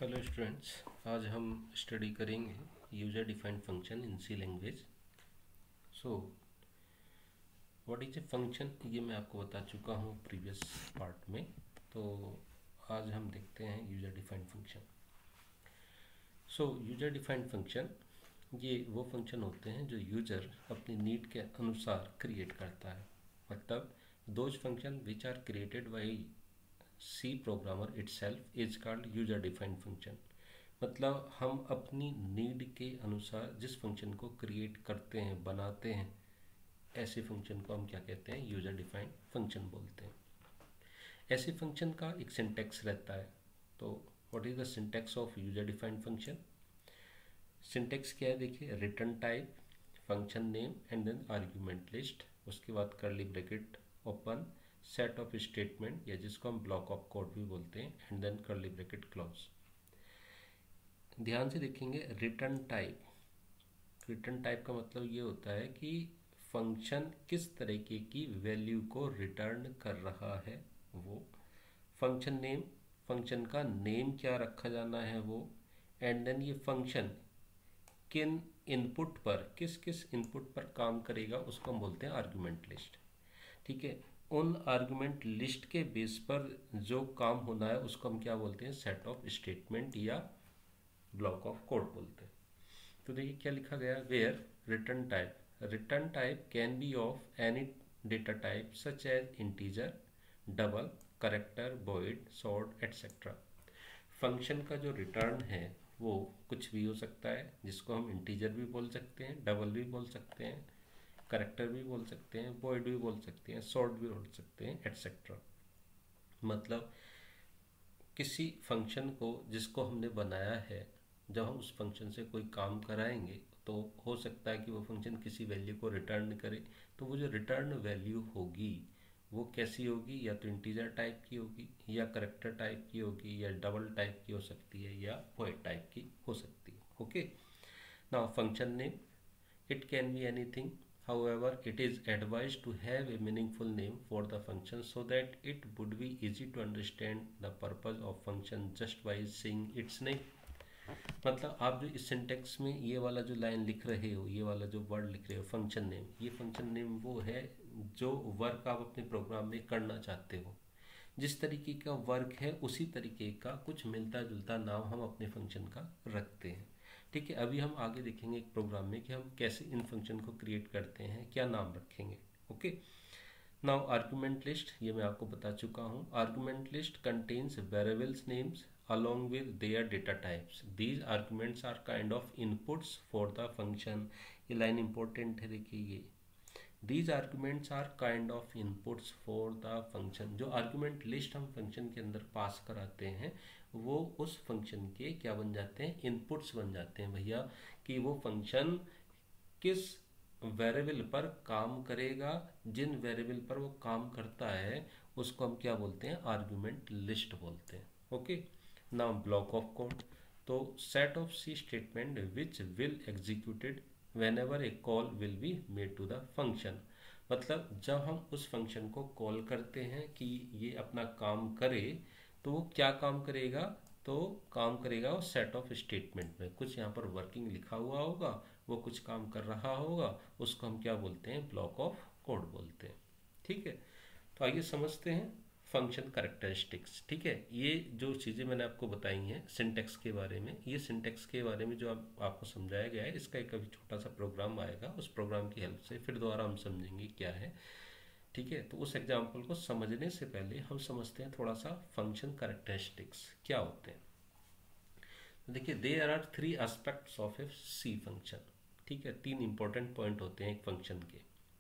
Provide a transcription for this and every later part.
Hello students, आज हम study करेंगे user defined function in C language. So what is a function, ये मैं आपको बता चुका हूँ प्रीवियस पार्ट में। तो आज हम देखते हैं user defined function. So user defined function ये वो फंक्शन होते हैं जो यूजर अपनी नीड के अनुसार क्रिएट करता है। मतलब those function which are created by C programmer itself is called user defined function. मतलब हम अपनी नीड के अनुसार जिस फंक्शन को क्रिएट करते हैं, बनाते हैं, ऐसे फंक्शन को हम क्या कहते हैं? यूजर डिफाइंड फंक्शन बोलते हैं। ऐसे फंक्शन का एक सिंटैक्स रहता है। तो what is the syntax of user defined function? Syntax क्या है? देखिए, return type, function name and then argument list, उसके बाद curly bracket open, set of statement या जिसको हम ब्लॉक ऑफ कोड भी बोलते हैं, and then curly bracket close. ध्यान से देखेंगे, रिटर्न टाइप, रिटर्न टाइप का मतलब ये होता है कि फंक्शन किस तरीके की वैल्यू को रिटर्न कर रहा है वो। फंक्शन नेम, फंक्शन का नेम क्या रखा जाना है वो। एंड देन ये फंक्शन किन इनपुट पर, किस किस इनपुट पर काम करेगा, उसको हम बोलते हैं आर्गुमेंट लिस्ट। ठीक है, उन आर्गुमेंट लिस्ट के बेस पर जो काम होना है उसको हम क्या बोलते हैं? सेट ऑफ स्टेटमेंट या ब्लॉक ऑफ कोड बोलते हैं। तो देखिए क्या लिखा गया, where return type can be of any data type such as integer, double, character, void, sort etcetera. Function का जो रिटर्न है वो कुछ भी हो सकता है, जिसको हम इंटीजर भी बोल सकते हैं, डबल भी बोल सकते हैं, करेक्टर भी बोल सकते हैं, वॉइड भी बोल सकते हैं, सॉर्ट भी बोल सकते हैं, एटसेट्रा। मतलब किसी फंक्शन को जिसको हमने बनाया है, जब हम उस फंक्शन से कोई काम कराएंगे तो हो सकता है कि वो फंक्शन किसी वैल्यू को रिटर्न करे। तो वो जो रिटर्न वैल्यू होगी वो कैसी होगी? या तो इंटीजर टाइप की होगी, या करेक्टर टाइप की होगी, या डबल टाइप की हो सकती है, या वॉइड टाइप की हो सकती है। Okay, now function name, it can be anything. However, it is advised to have a meaningful name for the function so that it would be easy to understand the purpose of function just by seeing its name. मतलब आप जो इस syntax में ये वाला जो line लिख रहे हो, ये वाला जो वर्ड लिख रहे हो फंक्शन नेम, ये फंक्शन नेम वो है जो वर्क आप अपने प्रोग्राम में करना चाहते हो। जिस तरीके का वर्क है उसी तरीके का कुछ मिलता जुलता नाम हम अपने फंक्शन का रखते हैं। ठीक है, अभी हम आगे देखेंगे एक प्रोग्राम में कि हम कैसे इन फंक्शन को क्रिएट करते हैं, क्या नाम रखेंगे। ओके, नाउ आर्गुमेंट लिस्ट, ये मैं आपको बता चुका हूँ। Argument list contains variables names along with their data types. These arguments are kind of inputs for the function. ये लाइन इंपॉर्टेंट है, देखिए ये, These arguments are kind of inputs for the function. जो आर्गुमेंट लिस्ट हम function के अंदर पास कराते हैं वो उस फंक्शन के क्या बन जाते हैं? इनपुट्स बन जाते हैं भैया, कि वो फंक्शन किस वेरिएबल पर काम करेगा। जिन वेरिएबल पर वो काम करता है उसको हम क्या बोलते हैं? आर्गुमेंट लिस्ट बोलते हैं। Okay, now block of code, तो set of C statement which will executed whenever a call will be made to the function। मतलब जब हम उस फंक्शन को कॉल करते हैं कि ये अपना काम करे, तो वो क्या काम करेगा? तो काम करेगा वो सेट ऑफ स्टेटमेंट में, कुछ यहाँ पर वर्किंग लिखा हुआ होगा, वो कुछ काम कर रहा होगा, उसको हम क्या बोलते हैं? ब्लॉक ऑफ कोड बोलते हैं। ठीक है, तो आइए समझते हैं फंक्शन कैरेक्टरिस्टिक्स। ठीक है, ये जो चीज़ें मैंने आपको बताई हैं सिंटेक्स के बारे में, ये सिंटेक्स के बारे में जो आपको समझाया गया है, इसका एक अभी छोटा सा प्रोग्राम आएगा, उस प्रोग्राम की हेल्प से फिर दोबारा हम समझेंगे क्या है। ठीक है, तो उस एग्जाम्पल को समझने से पहले हम समझते हैं थोड़ा सा फंक्शन कैरेक्टरिस्टिक्स क्या होते हैं। तो देखिए, there are 3 aspects of a C function. ठीक है, 3 इंपॉर्टेंट पॉइंट होते हैं एक फंक्शन के।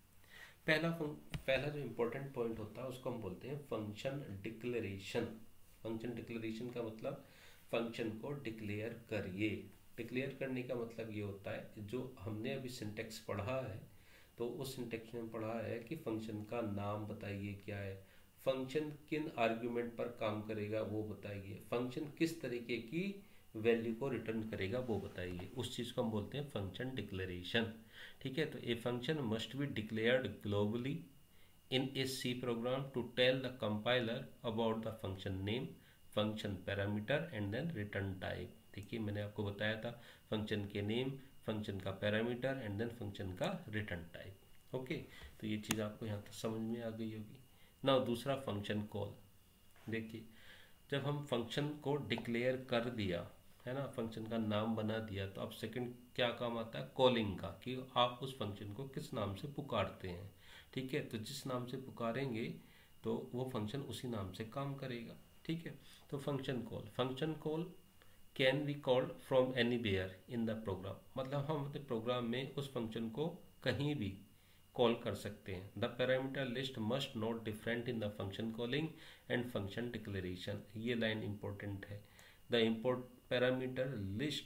पहला जो इम्पोर्टेंट पॉइंट होता है उसको हम बोलते हैं फंक्शन डिक्लेरेशन। फंक्शन डिक्लेरेशन का मतलब फंक्शन को डिक्लेयर करिए। डिक्लेयर करने का मतलब ये होता है, जो हमने अभी सिंटेक्स पढ़ा है तो उस सिंटेक्स में पढ़ा है कि फंक्शन का नाम बताइए क्या है, फंक्शन किन आर्ग्यूमेंट पर काम करेगा वो बताइए, फंक्शन किस तरीके की वैल्यू को रिटर्न करेगा वो बताइए। उस चीज़ को हम बोलते हैं फंक्शन डिक्लेरेशन। ठीक है, तो a function must be declared globally in a C program to tell the compiler about the function name, function parameter and then return type. देखिए मैंने आपको बताया था फंक्शन के नेम, फंक्शन का पैरामीटर एंड देन फंक्शन का return type. Okay, तो ये चीज़ आपको यहाँ तक समझ में आ गई होगी। नाउ दूसरा फंक्शन कॉल। देखिए जब हम फंक्शन को डिक्लेयर कर दिया है ना, फंक्शन का नाम बना दिया, तो अब सेकंड क्या काम आता है, कॉलिंग का, कि आप उस फंक्शन को किस नाम से पुकारते हैं। ठीक है, तो जिस नाम से पुकारेंगे तो वो फंक्शन उसी नाम से काम करेगा। ठीक है, तो function call can be called from anywhere in the program, मतलब हम अपने प्रोग्राम में उस फंक्शन को कहीं भी कॉल कर सकते हैं। The parameter list must not different in the function calling and function declaration. ये लाइन इंपॉर्टेंट है। The import parameter list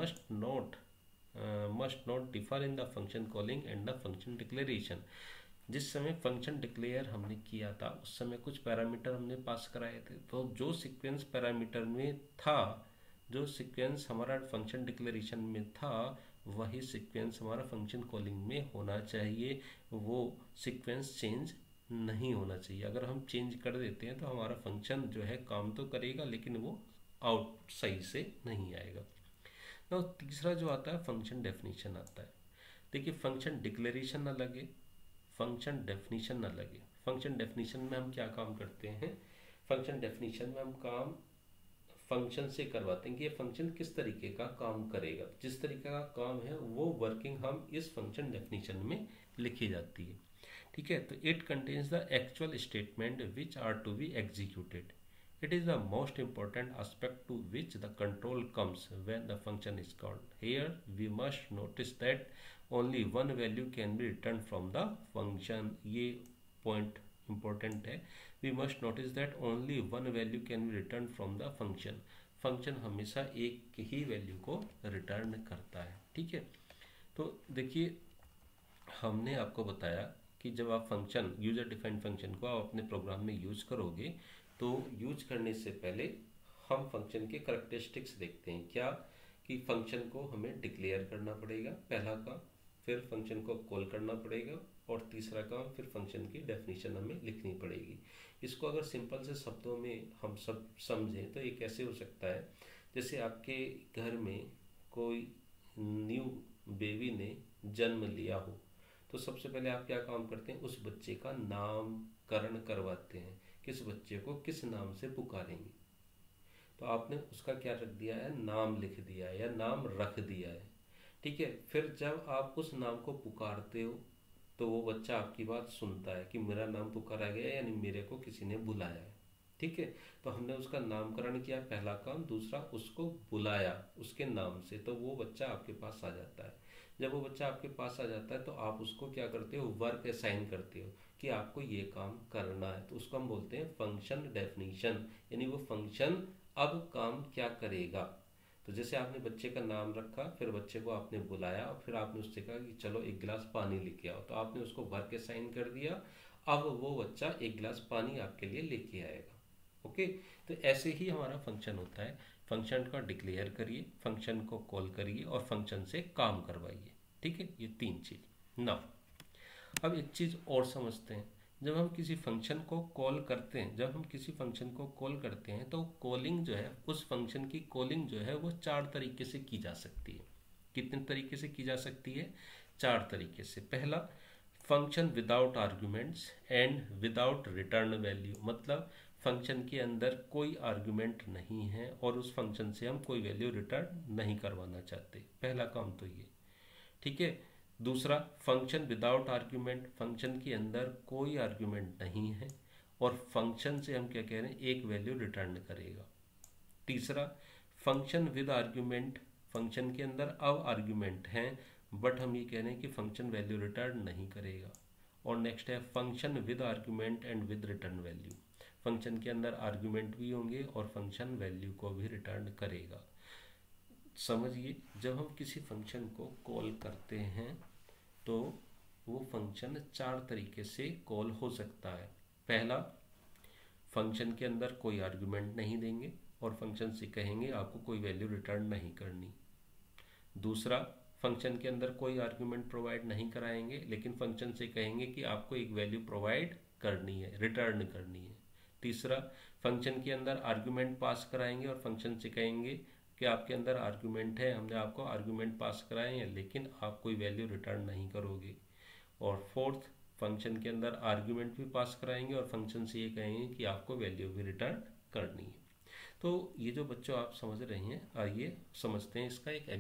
must not differ in the function calling and the function declaration. जिस समय function declare हमने किया था उस समय कुछ पैरामीटर हमने पास कराए थे, तो जो सीक्वेंस पैरामीटर में था, जो सीक्वेंस हमारा फंक्शन डिक्लेरेशन में था, वही सीक्वेंस हमारा फंक्शन कॉलिंग में होना चाहिए। वो सीक्वेंस चेंज नहीं होना चाहिए। अगर हम चेंज कर देते हैं तो हमारा फंक्शन जो है काम तो करेगा लेकिन वो आउट सही से नहीं आएगा। तो तीसरा जो आता है फंक्शन डेफिनेशन आता है। देखिए फंक्शन डिक्लेरेशन अलग है, फंक्शन डेफिनेशन अलग है। फंक्शन डेफिनेशन में हम क्या काम करते हैं, फंक्शन डेफिनेशन में हम काम फंक्शन से करवाते हैं कि ये फंक्शन किस तरीके का काम करेगा। जिस तरीके का काम है वो वर्किंग हम इस फंक्शन डेफिनेशन में लिखी जाती है। ठीक है, तो it contains the actual statement which are to be executed. It is the most important aspect to which the control comes when the function is called. Here we must notice that only one value can be returned from the function. ये point important है। We must notice that only one value can be returned from the function. Function हमेशा एक ही value को return करता है। ठीक है, तो देखिए हमने आपको बताया कि जब आप फंक्शन यूजर डिफाइंड फंक्शन को आप अपने प्रोग्राम में यूज करोगे तो यूज करने से पहले हम फंक्शन के करैक्टरिस्टिक्स देखते हैं। क्या कि फंक्शन को हमें डिक्लेयर करना पड़ेगा, पहला काम, फिर फंक्शन को कॉल करना पड़ेगा और तीसरा काम फिर फंक्शन की डेफिनेशन हमें लिखनी पड़ेगी। इसको अगर सिंपल से शब्दों में हम सब समझें तो ये कैसे हो सकता है, जैसे आपके घर में कोई न्यू बेबी ने जन्म लिया हो तो सबसे पहले आप क्या काम करते हैं, उस बच्चे का नामकरण करवाते हैं, किस बच्चे को किस नाम से पुकारेंगे। तो आपने उसका क्या रख दिया है, नाम लिख दिया है या नाम रख दिया है। ठीक है, फिर जब आप उस नाम को पुकारते हो तो वो बच्चा आपकी बात सुनता है कि मेरा नाम पुकारा गया यानी मेरे को किसी ने बुलाया है। ठीक है, तो हमने उसका नामकरण किया पहला काम, दूसरा उसको बुलाया उसके नाम से, तो वो बच्चा आपके पास आ जाता है। जब वो बच्चा आपके पास आ जाता है तो आप उसको क्या करते हो, वर्क असाइन करते हो कि आपको ये काम करना है, तो उसको हम बोलते हैं फंक्शन डेफिनेशन, यानी वो फंक्शन अब काम क्या करेगा। तो जैसे आपने बच्चे का नाम रखा, फिर बच्चे को आपने बुलाया और फिर आपने उससे कहा कि चलो एक गिलास पानी लेके आओ, तो आपने उसको वर्क असाइन कर दिया। अब वो बच्चा एक गिलास पानी आपके लिए लेके आएगा। ओके, तो ऐसे ही हमारा फंक्शन होता है। फंक्शन को डिक्लेयर करिए, फंक्शन को कॉल करिए और फंक्शन से काम करवाइए। ठीक है, ये तीन चीज। नाउ अब एक चीज और समझते हैं, जब हम किसी फंक्शन को कॉल करते हैं, जब हम किसी फंक्शन को कॉल करते हैं तो कॉलिंग जो है, उस फंक्शन की कॉलिंग जो है वो चार तरीके से की जा सकती है। कितने तरीके से की जा सकती है, चार तरीके से। पहला, function without arguments and without return value, मतलब फंक्शन के अंदर कोई आर्गुमेंट नहीं है और उस फंक्शन से हम कोई वैल्यू रिटर्न नहीं करवाना चाहते, पहला काम तो ये। ठीक है, दूसरा, फंक्शन विदाउट आर्ग्यूमेंट, फंक्शन के अंदर कोई आर्ग्यूमेंट नहीं है और फंक्शन से हम क्या कह रहे हैं, एक वैल्यू रिटर्न करेगा। तीसरा, फंक्शन विद आर्ग्यूमेंट, फंक्शन के अंदर अब आर्ग्यूमेंट हैं बट हम ये कह रहे हैं कि फंक्शन वैल्यू रिटर्न नहीं करेगा। और नेक्स्ट है function with argument and with return value, function के अंदर आर्ग्यूमेंट भी होंगे और फंक्शन वैल्यू को भी रिटर्न करेगा। समझिए, जब हम किसी फंक्शन को कॉल करते हैं तो वो फंक्शन चार तरीके से कॉल हो सकता है। पहला, फंक्शन के अंदर कोई आर्गुमेंट नहीं देंगे और फंक्शन से कहेंगे आपको कोई वैल्यू रिटर्न नहीं करनी। दूसरा, फंक्शन के अंदर कोई आर्गुमेंट प्रोवाइड नहीं कराएंगे लेकिन फंक्शन से कहेंगे कि आपको एक वैल्यू प्रोवाइड करनी है, रिटर्न करनी है। तीसरा, फंक्शन के अंदर आर्गुमेंट पास कराएंगे और फंक्शन से कहेंगे कि आपके अंदर आर्गुमेंट है, हमने आपको आर्गुमेंट पास कराए हैं लेकिन आप कोई वैल्यू रिटर्न नहीं करोगे। और फोर्थ, फंक्शन के अंदर आर्गुमेंट भी पास कराएंगे और फंक्शन से ये कहेंगे कि आपको वैल्यू भी रिटर्न करनी है। तो ये जो बच्चों आप समझ रहे हैं, आइए समझते हैं इसका एक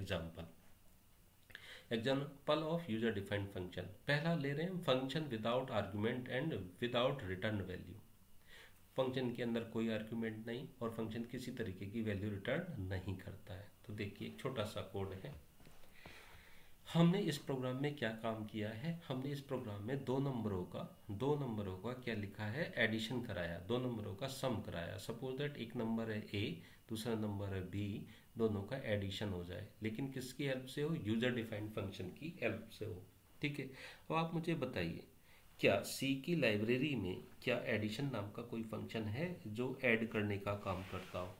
example of user defined function. पहला ले रहे हैं function without argument and without return value. Function के अंदर कोई आर्गुमेंट नहीं और फंक्शन किसी तरीके की वैल्यू रिटर्न नहीं करता है। तो देखिए एक छोटा सा कोड है। हमने इस प्रोग्राम में क्या काम किया है, हमने इस प्रोग्राम में दो नंबरों का क्या लिखा है, एडिशन कराया, दो नंबरों का सम कराया। सपोज दैट एक नंबर है ए, दूसरा नंबर है बी, दोनों का एडिशन हो जाए, लेकिन किसकी हेल्प से हो, यूजर डिफाइंड फंक्शन की हेल्प से हो। ठीक है, अब आप मुझे बताइए क्या सी की लाइब्रेरी में क्या एडिशन नाम का कोई फंक्शन है जो ऐड करने का काम करता हो।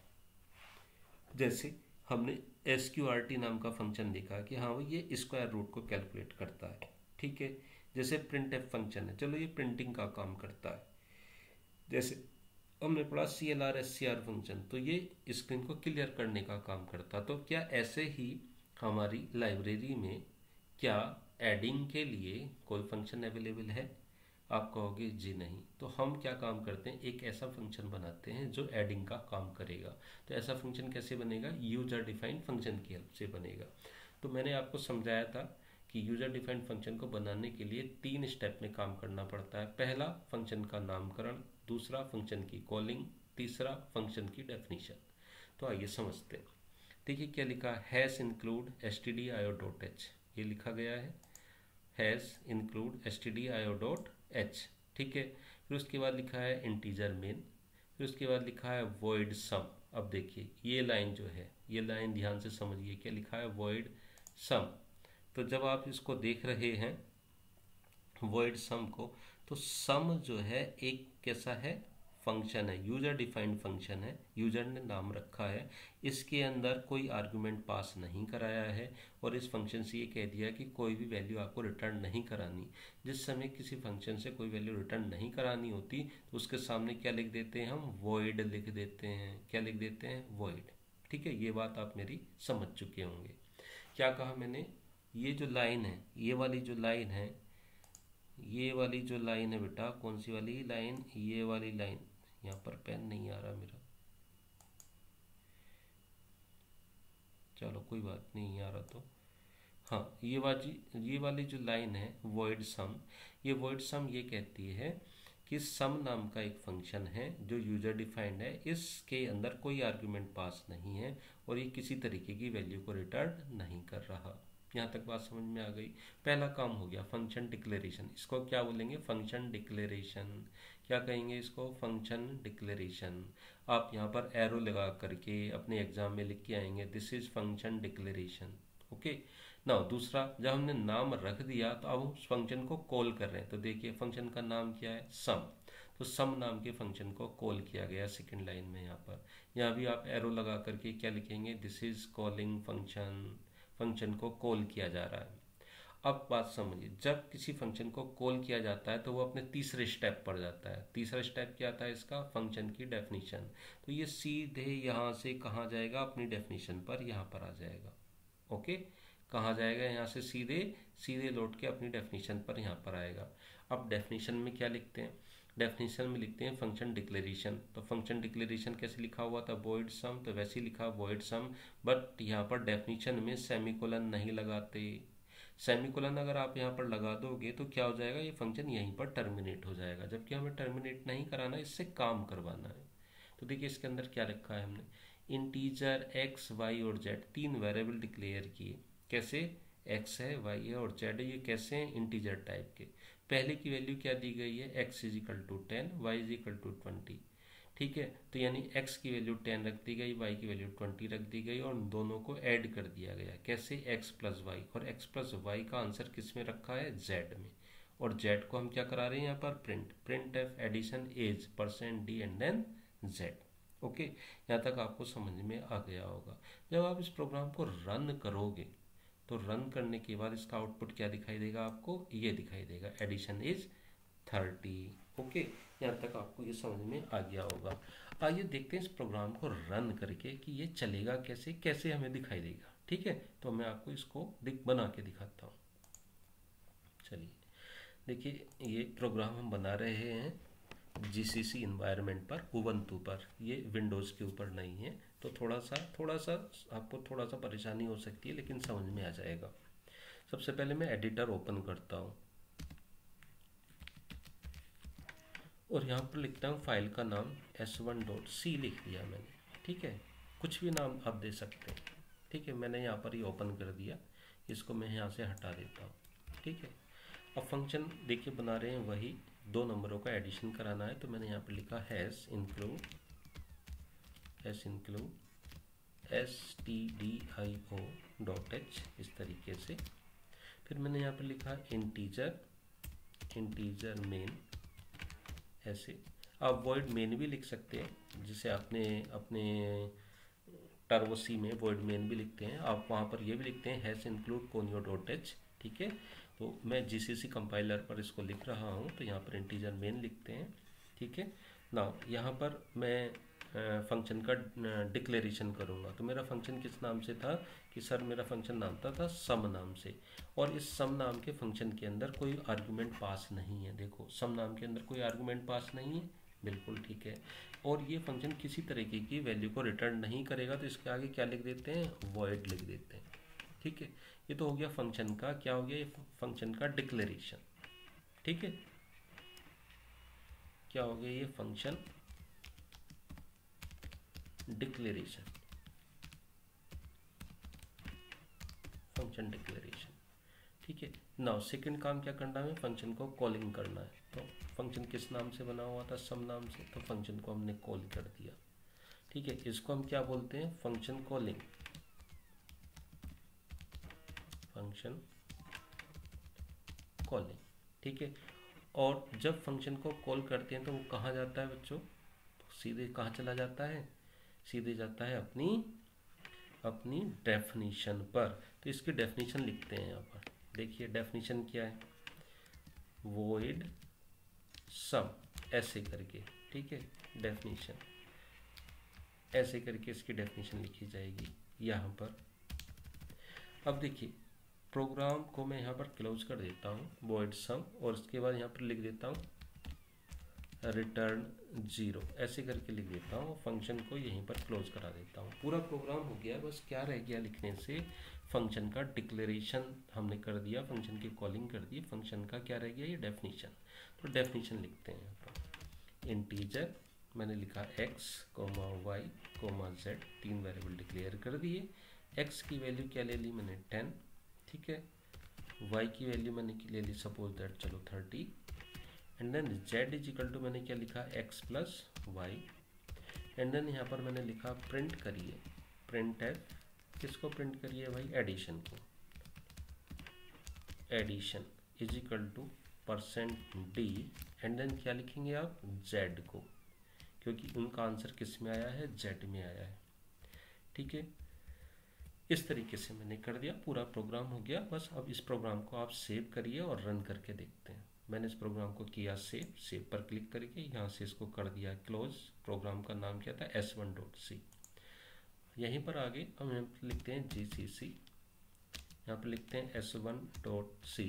जैसे हमने SQRT नाम का फंक्शन देखा कि हाँ ये स्क्वायर रूट को कैलकुलेट करता है। ठीक है, जैसे printf फंक्शन है, चलो ये प्रिंटिंग का काम करता है। जैसे हमने पढ़ा CLR SCR फंक्शन, तो ये स्क्रीन को क्लियर करने का काम करता। तो क्या ऐसे ही हमारी लाइब्रेरी में क्या एडिंग के लिए कोई फंक्शन अवेलेबल है? आप कहोगे जी नहीं। तो हम क्या काम करते हैं, एक ऐसा फंक्शन बनाते हैं जो एडिंग का काम करेगा। तो ऐसा फंक्शन कैसे बनेगा, यूजर डिफाइंड फंक्शन की हेल्प से बनेगा। तो मैंने आपको समझाया था कि यूजर डिफाइंड फंक्शन को बनाने के लिए 3 स्टेप में काम करना पड़ता है। पहला फंक्शन का नामकरण, दूसरा फंक्शन की कॉलिंग, तीसरा फंक्शन की डेफिनेशन। तो आइए समझते हैं। देखिए क्या लिखा, हैश इंक्लूड stdio.h, ये लिखा गया है हैश इंक्लूड stdio.h। ठीक है, फिर उसके बाद लिखा है इंटीजर मेन, फिर उसके बाद लिखा है void sum। अब देखिए ये लाइन जो है, ये लाइन ध्यान से समझिए, क्या लिखा है, void sum। तो जब आप इसको देख रहे हैं void sum को, तो sum जो है एक कैसा है, फंक्शन है, यूजर डिफाइंड फंक्शन है, यूजर ने नाम रखा है, इसके अंदर कोई आर्गुमेंट पास नहीं कराया है और इस फंक्शन से ये कह दिया कि कोई भी वैल्यू आपको रिटर्न नहीं करानी। जिस समय किसी फंक्शन से कोई वैल्यू रिटर्न नहीं करानी होती तो उसके सामने क्या लिख देते हैं, हम void लिख देते हैं। क्या लिख देते हैं, void। ठीक है, ये बात आप मेरी समझ चुके होंगे। क्या कहा मैंने, ये जो लाइन है, ये वाली जो लाइन है, ये वाली जो लाइन है बेटा, कौन सी वाली लाइन, ये वाली लाइन, यहाँ पर पेन नहीं आ रहा मेरा, चलो कोई बात नहीं आ रहा तो हाँ, ये वाली जो लाइन है void sum, ये void sum ये कहती है कि sum नाम का एक फंक्शन है जो यूजर डिफाइंड है, इसके अंदर कोई आर्गुमेंट पास नहीं है और ये किसी तरीके की वैल्यू को रिटर्न नहीं कर रहा। यहाँ तक बात समझ में आ गई। पहला काम हो गया फंक्शन डिक्लेरेशन। इसको क्या बोलेंगे, फंक्शन डिक्लेरेशन। क्या कहेंगे इसको, फंक्शन डिक्लेरेशन। आप यहाँ पर एरो लगा करके अपने एग्जाम में लिख के आएंगे this is function declaration. Okay ना, दूसरा जब हमने नाम रख दिया तो अब उस फंक्शन को कॉल कर रहे हैं। तो देखिए फंक्शन का नाम क्या है, सम। तो सम नाम के फंक्शन को कॉल किया गया सेकंड लाइन में। यहाँ भी आप एरो लगा करके क्या लिखेंगे, this is calling function, function को कॉल किया जा रहा है। अब बात समझिए, जब किसी फंक्शन को कॉल किया जाता है तो वो अपने तीसरे स्टेप पर जाता है। तीसरा स्टेप क्या आता है इसका, फंक्शन की डेफिनेशन। तो ये सीधे यहाँ से कहाँ जाएगा, अपनी डेफिनेशन पर, यहाँ पर आ जाएगा। ओके, कहाँ जाएगा, यहाँ से सीधे सीधे लौट के अपनी डेफिनेशन पर यहाँ पर आएगा। अब डेफिनेशन में क्या लिखते हैं, डेफिनेशन में लिखते हैं फंक्शन डिक्लेरेशन। तो फंक्शन डिक्लेरेशन कैसे लिखा हुआ था, void sum, तो वैसे ही लिखा void sum, बट यहाँ पर डेफिनेशन में सेमीकोलन नहीं लगाते। सेमीकोलन अगर आप यहाँ पर लगा दोगे तो क्या हो जाएगा, ये फंक्शन यहीं पर टर्मिनेट हो जाएगा, जबकि हमें टर्मिनेट नहीं कराना, इससे काम करवाना है। तो देखिए इसके अंदर क्या रखा है हमने, इंटीजर x, y और z, 3 वेरिएबल डिक्लेयर किए। कैसे, x है, y है और z है, ये कैसे हैं, इंटीजर टाइप के। पहले की वैल्यू क्या दी गई है, x is equal to 10, y is equal to 20। ठीक है, तो यानी x की वैल्यू 10 रख दी गई, y की वैल्यू 20 रख दी गई और दोनों को ऐड कर दिया गया। कैसे, x प्लस वाई, और x प्लस वाई का आंसर किस में रखा है, z में। और z को हम क्या करा रहे हैं यहाँ पर, print f addition as %d and then z। Okay, यहाँ तक आपको समझ में आ गया होगा। जब आप इस प्रोग्राम को रन करोगे तो रन करने के बाद इसका आउटपुट क्या दिखाई देगा आपको, ये दिखाई देगा एडिशन इज 30। ओके, यहाँ तक आपको ये समझ में आ गया होगा। आइए देखते हैं इस प्रोग्राम को रन करके कि ये चलेगा कैसे, कैसे हमें दिखाई देगा। ठीक है, तो मैं आपको इसको बना के दिखाता हूँ। चलिए देखिए, ये प्रोग्राम हम बना रहे हैं GCC इन्वायरमेंट पर, उबंटू पर, ये विंडोज़ के ऊपर नहीं है, तो थोड़ा सा आपको थोड़ा सा परेशानी हो सकती है, लेकिन समझ में आ जाएगा। सबसे पहले मैं एडिटर ओपन करता हूँ और यहाँ पर लिखता हूँ फाइल का नाम s1.c लिख दिया मैंने। ठीक है, कुछ भी नाम आप दे सकते हैं। ठीक है, मैंने यहाँ पर ही ओपन कर दिया, इसको मैं यहाँ से हटा देता हूँ। ठीक है, अब फंक्शन देखिए बना रहे हैं वही, 2 नंबरों का एडिशन कराना है, तो मैंने यहाँ पर लिखा हैश इंक्लूड stdio.h इस तरीके से। फिर मैंने यहाँ पर लिखा इंटीजर मेन, ऐसे। आप वॉइड मेन भी लिख सकते हैं, जिसे आपने अपने टर्बो सी में वॉइड मेन भी लिखते हैं, आप वहाँ पर ये भी लिखते हैं हैश इंक्लूड conio.h। ठीक है, तो मैं GCC कंपाइलर पर इसको लिख रहा हूँ, तो यहाँ पर इंटीजर मेन लिखते हैं। ठीक है ना, यहाँ पर मैं फंक्शन का डिक्लेरेशन करूँगा। तो मेरा फंक्शन किस नाम से था कि सर मेरा फंक्शन नाम था सम नाम से, और इस सम नाम के फंक्शन के अंदर कोई आर्गुमेंट पास नहीं है। देखो, सम नाम के अंदर कोई आर्गुमेंट पास नहीं है, बिल्कुल ठीक है। और ये फंक्शन किसी तरीके की वैल्यू को रिटर्न नहीं करेगा, तो इसके आगे क्या लिख देते हैं, वॉइड लिख देते हैं। ठीक है, ये तो हो गया फंक्शन का, क्या हो गया, ये फंक्शन का डिक्लेरेशन। ठीक है, क्या हो गया, ये फंक्शन डिक्लेरेशन, फंक्शन डिक्लेरेशन। ठीक है, नाउ सेकंड काम क्या करना है, फंक्शन को कॉलिंग करना है। तो फंक्शन किस नाम से बना हुआ था, सम नाम से, तो फंक्शन को हमने कॉल कर दिया। ठीक है, इसको हम क्या बोलते हैं, फंक्शन कॉलिंग, फंक्शन कॉलिंग। ठीक है, और जब फंक्शन को कॉल करते हैं तो वो कहाँ जाता है बच्चों, सीधे कहाँ चला जाता है, सीधे जाता है अपनी डेफिनीशन पर। तो इसकी डेफिनीशन लिखते हैं यहाँ पर। देखिए डेफिनीशन क्या है, वॉइड सम, ऐसे करके। ठीक है, डेफिनीशन ऐसे करके इसकी डेफिनीशन लिखी जाएगी यहाँ पर। अब देखिए, प्रोग्राम को मैं यहाँ पर क्लोज कर देता हूँ, वॉइड सम, और उसके बाद यहाँ पर लिख देता हूँ रिटर्न 0, ऐसे करके लिख देता हूँ। फंक्शन को यहीं पर क्लोज करा देता हूँ। पूरा प्रोग्राम हो गया, बस क्या रह गया लिखने से, फंक्शन का डिक्लेरेशन हमने कर दिया, फंक्शन की कॉलिंग कर दी, फंक्शन का क्या रह गया, ये डेफिनीशन। तो डेफिनीशन लिखते हैं यहाँ पर। इंटीजर मैंने लिखा x, y, z, 3 variable declare कर दिए। x की वैल्यू क्या ले ली मैंने, 10। ठीक है, y की वैल्यू मैंने ले ली सपोज दैट चलो 30, and then z is equal to मैंने क्या लिखा, x plus y, and then यहाँ पर मैंने लिखा प्रिंट करिए, प्रिंट एफ, किसको प्रिंट करिए भाई, एडिशन को, addition is equal to %d, and then क्या लिखेंगे आप, z को, क्योंकि उनका आंसर किस में आया है, z में आया है। ठीक है, इस तरीके से मैंने कर दिया, पूरा प्रोग्राम हो गया। बस अब इस प्रोग्राम को आप सेव करिए और रन करके देखते हैं। मैंने इस प्रोग्राम को किया सेव पर क्लिक करके यहाँ से इसको कर दिया क्लोज। प्रोग्राम का नाम क्या था, s1.c। यहीं पर आगे हम लिखते हैं GCC, यहाँ पर लिखते हैं s1.c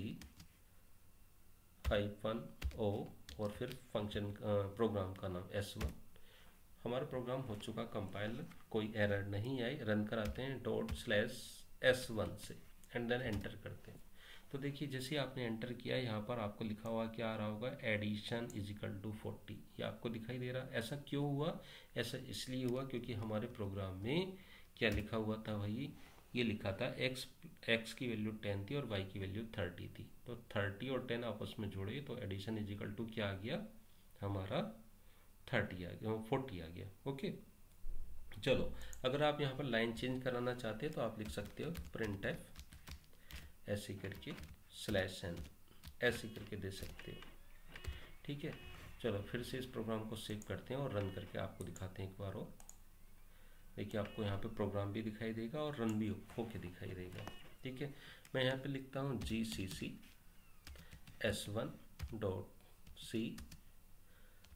-o और फिर फंक्शन प्रोग्राम का नाम s1। हमारा प्रोग्राम हो चुका कंपाइल, कोई एरर नहीं आई। रन कराते हैं ./s1 से, एंड देन एंटर करते हैं। तो देखिए जैसे आपने एंटर किया, यहाँ पर आपको लिखा हुआ क्या आ रहा होगा, एडिशन इज इक्वल टू 40, ये आपको दिखाई दे रहा। ऐसा क्यों हुआ, ऐसा इसलिए हुआ क्योंकि हमारे प्रोग्राम में क्या लिखा हुआ था भाई, ये लिखा था x की वैल्यू 10 थी और y की वैल्यू 30 थी। तो 30 और 10 आपस में जोड़े तो एडिशन इज इक्वल टू क्या आ गया हमारा, 30 आ गया, 40 आ गया। ओके, चलो अगर आप यहाँ पर लाइन चेंज कराना चाहते हैं तो आप लिख सकते हो प्रिंट एफ, ऐसे करके /n, ऐसे करके दे सकते हो। ठीक है, चलो फिर से इस प्रोग्राम को सेव करते हैं और रन करके आपको दिखाते हैं एक बार और। देखिए आपको यहाँ पे प्रोग्राम भी दिखाई देगा और रन भी होके दिखाई देगा। ठीक है, मैं यहाँ पे लिखता हूँ GCC s1.c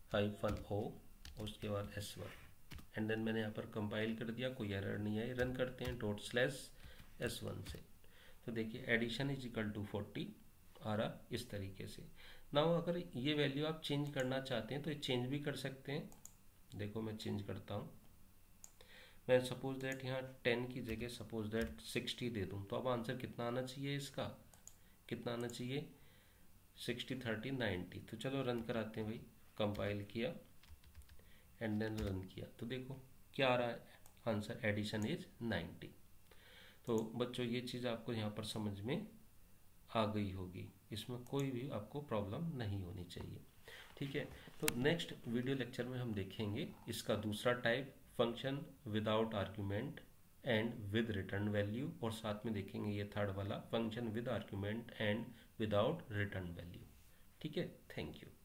-o और उसके बाद S1 एंड देन मैंने यहाँ पर कंपाइल कर दिया, कोई एरर नहीं आई। रन करते हैं ./S1 से, तो देखिए एडिशन इज इक्वल टू 40 आ रहा इस तरीके से। नाउ अगर ये वैल्यू आप चेंज करना चाहते हैं तो ये चेंज भी कर सकते हैं। देखो मैं चेंज करता हूँ, मैं सपोज दैट यहाँ 10 की जगह सपोज दैट 60 दे दूँ, तो अब आंसर कितना आना चाहिए, इसका कितना आना चाहिए, 60 30 90। तो चलो रन कराते हैं भाई, कंपाइल किया एंड देन रन किया, तो देखो क्या आ रहा है आंसर, एडिशन इज 90। तो बच्चों ये चीज़ आपको यहाँ पर समझ में आ गई होगी, इसमें कोई भी आपको प्रॉब्लम नहीं होनी चाहिए। ठीक है, तो नेक्स्ट वीडियो लेक्चर में हम देखेंगे इसका दूसरा type, function without argument and with return value, और साथ में देखेंगे ये थर्ड वाला, function with argument and without return value. ठीक है, थैंक यू।